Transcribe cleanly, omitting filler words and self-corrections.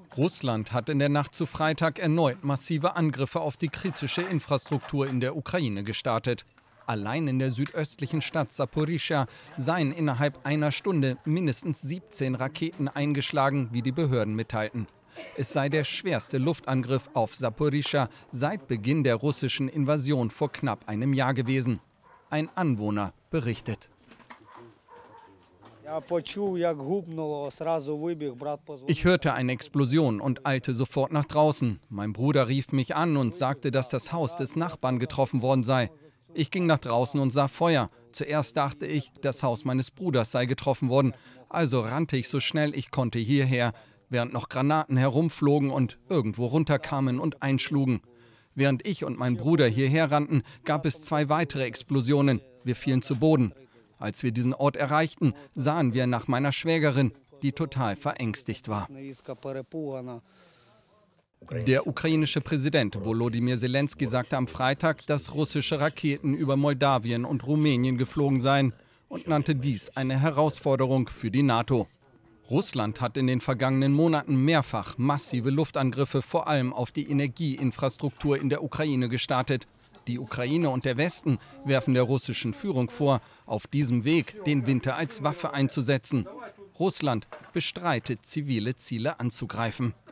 Russland hat in der Nacht zu Freitag erneut massive Angriffe auf die kritische Infrastruktur in der Ukraine gestartet. Allein in der südöstlichen Stadt Saporischschja seien innerhalb einer Stunde mindestens 17 Raketen eingeschlagen, wie die Behörden mitteilten. Es sei der schwerste Luftangriff auf Saporischschja seit Beginn der russischen Invasion vor knapp einem Jahr gewesen. Ein Anwohner berichtet. Ich hörte eine Explosion und eilte sofort nach draußen. Mein Bruder rief mich an und sagte, dass das Haus des Nachbarn getroffen worden sei. Ich ging nach draußen und sah Feuer. Zuerst dachte ich, das Haus meines Bruders sei getroffen worden. Also rannte ich so schnell ich konnte hierher, während noch Granaten herumflogen und irgendwo runterkamen und einschlugen. Während ich und mein Bruder hierher rannten, gab es 2 weitere Explosionen. Wir fielen zu Boden. Als wir diesen Ort erreichten, sahen wir nach meiner Schwägerin, die total verängstigt war. Der ukrainische Präsident Volodymyr Zelensky sagte am Freitag, dass russische Raketen über Moldawien und Rumänien geflogen seien und nannte dies eine Herausforderung für die NATO. Russland hat in den vergangenen Monaten mehrfach massive Luftangriffe vor allem auf die Energieinfrastruktur in der Ukraine gestartet. Die Ukraine und der Westen werfen der russischen Führung vor, auf diesem Weg den Winter als Waffe einzusetzen. Russland bestreitet, zivile Ziele anzugreifen.